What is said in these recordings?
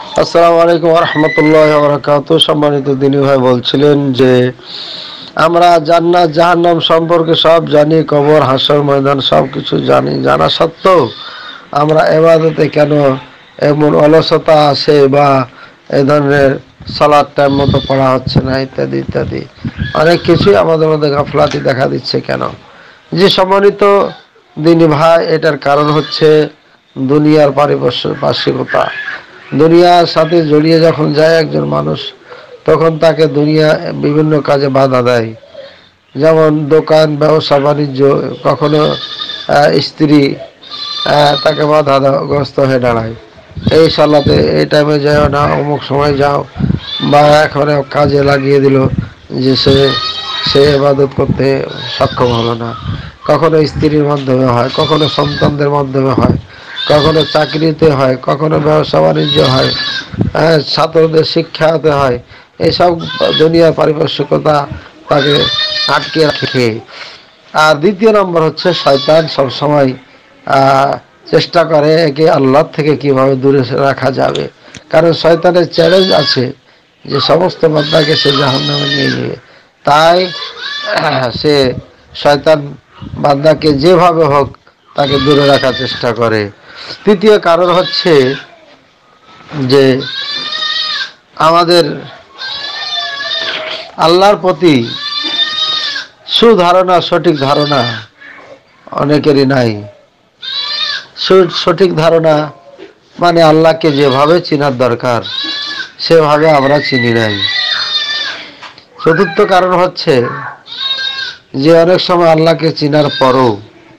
আসসালামু আলাইকুম ওয়া রাহমাতুল্লাহি ওয়া বারাকাতুহু। সম্মানিত দিনী ভাই বলছিলেন যে আমরা জান্নাত জাহান্নাম সম্পর্কে সব জানি, কবর হাসর ময়দান সব কিছু জানি, জানা সত্ত্বেও আমরা ইবাদতে কেন এমন অলসতা আছে বা এই ধরনের সালাত টাইম মতো পড়া হচ্ছে না ইত্যাদি ইত্যাদি অনেক কিছুই আমাদের মধ্যে গাফলাতি দেখা দিচ্ছে কেন? যে সম্মানিত দিনী ভাই, এটার কারণ হচ্ছে দুনিয়ার পারিপার্শ্বিকতা। দুনিয়ার সাথে জড়িয়ে যখন যায় একজন মানুষ, তখন তাকে দুনিয়া বিভিন্ন কাজে বাধা দেয়। যেমন দোকান, ব্যবসা বাণিজ্য, কখনো স্ত্রী তাকে বাধাগ্রস্ত হয়ে দাঁড়ায়, এই সালাতে এই টাইমে যাও না, অমুক সময় যাও, বা এখন কাজে লাগিয়ে দিল যে সে ইবাদত করতে সক্ষম হলো না। কখনো স্ত্রীর মাধ্যমে হয়, কখনো সন্তানদের মাধ্যমে হয়, কখনো চাকরিতে হয়, কখনো ব্যবসা বাণিজ্য হয়, ছাত্রদের শিক্ষাতে হয়। এইসব দুনিয়ার পারিপার্শ্বিকতা তাকে আটকে রাখে। আর দ্বিতীয় নম্বর হচ্ছে শয়তান সবসময় চেষ্টা করে একে আল্লাহ থেকে কিভাবে দূরে রাখা যাবে। কারণ শয়তানের চ্যালেঞ্জ আছে যে সমস্ত বান্দাকে সে জাহান্নামে নিয়ে যাবে। তাই সে শয়তান বান্দাকে যেভাবে হোক তাকে দূরে রাখার চেষ্টা করে। তৃতীয় কারণ হচ্ছে যে আমাদের আল্লাহর প্রতি সুধারণা, সঠিক ধারণা অনেকেরই নাই। সঠিক ধারণা মানে আল্লাহকে যেভাবে চেনার দরকার সেভাবে আমরা চিনি নাই। চতুর্থ কারণ হচ্ছে যে অনেক সময় আল্লাহকে চিনার পরও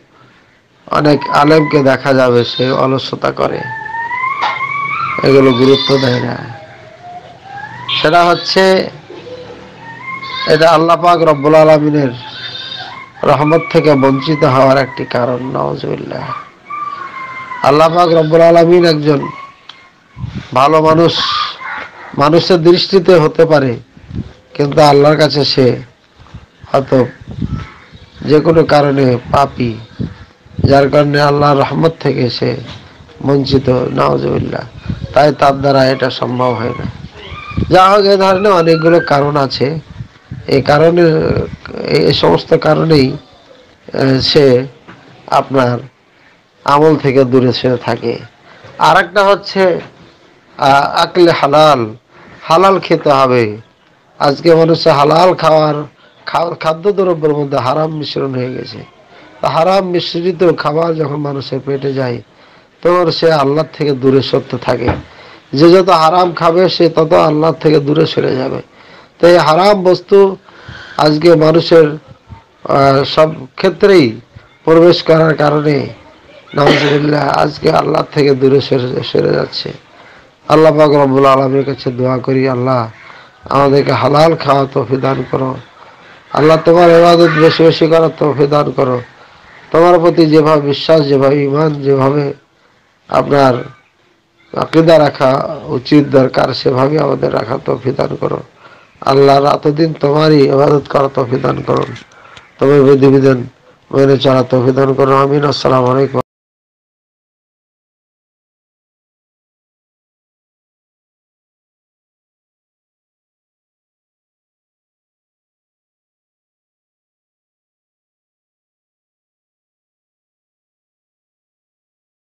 অনেক আলেমকে দেখা যাবে সে অলসতা করে, এগুলো গুরুত্ব দেয় না। সেটা হচ্ছে এটা আল্লাহ পাক রব্বুল আলামিনের রহমত থেকে বঞ্চিত হওয়ার একটি কারণ। নাউজুবিল্লাহ। আল্লাহ পাক রব্বুল আলামিন একজন ভালো মানুষ, মানুষের দৃষ্টিতে হতে পারে, কিন্তু আল্লাহর কাছে সে হয়তো যে কোনো কারণে পাপী, যার কারণে আল্লাহর রহমত থেকে সে বঞ্চিত। নাউজুবিল্লাহ। তাই তার দ্বারা এটা সম্ভব হয় না। যা হোক, এ ধরনের অনেকগুলো কারণ আছে। এই কারণে, এই সমস্ত কারণেই সে আপনার আমল থেকে দূরে সরে থাকে। আর একটা হচ্ছে আকলে হালাল, হালাল খেতে হবে। আজকে মানুষের হালাল খাদ্যদ্রব্যের মধ্যে হারাম মিশ্রণ হয়ে গেছে। হারাম মিশ্রিত খাবার যখন মানুষের পেটে যায়, তখন সে আল্লাহর থেকে দূরে সরতে থাকে। যে যত হারাম খাবে সে তত আল্লাহর থেকে দূরে সরে যাবে। তো এই হারাম বস্তু আজকে মানুষের সব ক্ষেত্রেই প্রবেশ করার কারণে নাউজুবিল্লাহ আজকে আল্লাহ থেকে দূরে সরে যাচ্ছে। আল্লাহ পাক রব্বুল আলামিনের কাছে দোয়া করি, আল্লাহ আমাদেরকে হালাল খাওয়া তৌফিক দান করো। আল্লাহ তোমার ইবাদত বেশি বেশি করার তৌফিক দান করো। তোমার প্রতি যেভাবে বিশ্বাস, যেভাবে ঈমান, যেভাবে আপনার আকীদা রাখা উচিত দরকার, সেভাবে আমাদের রাখা তৌফিক দান করো। আল্লাহ এতদিন তোমারই ইবাদত করা তৌফিক দান করুন, তোমার বিধিবিধান মেনে চলা তৌফিক দান করুন। আমিন। আসসালামু আলাইকুম।